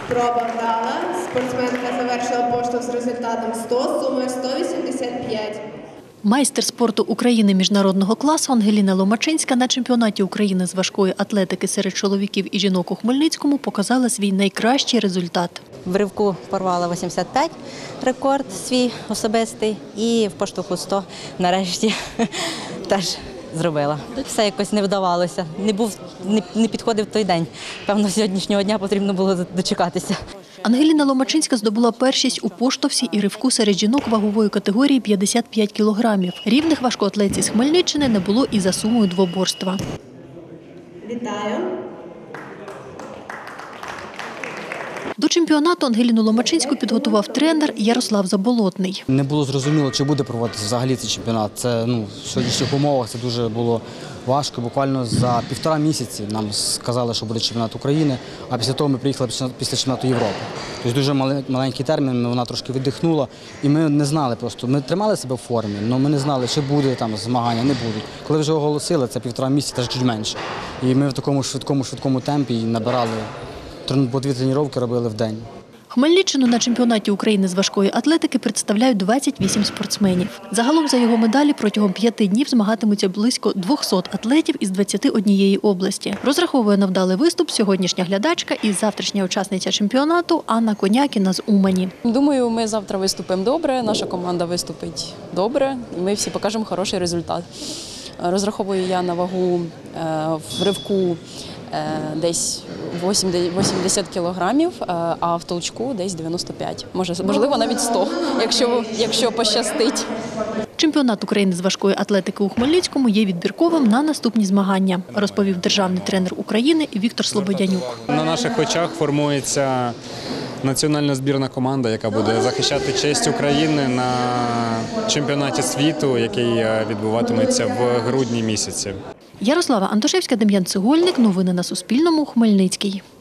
Спроба вдала. Спортсменка завершила поштовх з результатом 100, сумою 185. Майстер спорту України міжнародного класу Ангеліна Ломачинська на чемпіонаті України з важкої атлетики серед чоловіків і жінок у Хмельницькому показала свій найкращий результат. В ривку порвала 85 рекорд свій особистий і в поштовху 100 нарешті теж зробила. Все якось не вдавалося, не підходив той день. Певно, сьогоднішнього дня потрібно було дочекатися. Ангеліна Ломачинська здобула першість у поштовхі і ривку серед жінок вагової категорії 55 кілограмів. Рівних важкоатлетів з Хмельниччини не було і за сумою двоборства. Вітаю! До чемпіонату Ангеліну Ломачинську підготував тренер Ярослав Заболотний. Не було зрозуміло, чи буде проводитися взагалі цей чемпіонат. Це в сьогоднішніх умовах це дуже було важко. Буквально за 1,5 місяці нам сказали, що буде чемпіонат України, а після того ми приїхали після чемпіонату Європи. Тобто дуже маленький термін, вона трошки віддихнула, і ми не знали просто. Ми тримали себе в формі, але ми не знали, чи буде там змагання, не будуть. Коли вже оголосили, це 1,5 місяці, теж чуть менше. І ми в такому швидкому темпі набирали, по 2 тренування робили в день. Хмельниччину на чемпіонаті України з важкої атлетики представляють 28 спортсменів. Загалом за його медалі протягом 5 днів змагатимуться близько 200 атлетів із 21 області. Розраховує на вдалий виступ сьогоднішня глядачка і завтрашня учасниця чемпіонату Анна Конякіна з Умані. Думаю, ми завтра виступимо добре, наша команда виступить добре, і ми всі покажемо хороший результат. Розраховую я на вагу в ривку десь 80 кілограмів, а в толчку десь 95. Можливо, навіть 100, якщо пощастить. Чемпіонат України з важкої атлетики у Хмельницькому є відбірковим на наступні змагання, розповів державний тренер України Віктор Слободянюк. На наших очах формується національна збірна команда, яка буде захищати честь України на чемпіонаті світу, який відбуватиметься в грудні місяці. Ярослава Антошевська, Дем'ян Цегольник. Новини на Суспільному. Хмельницький.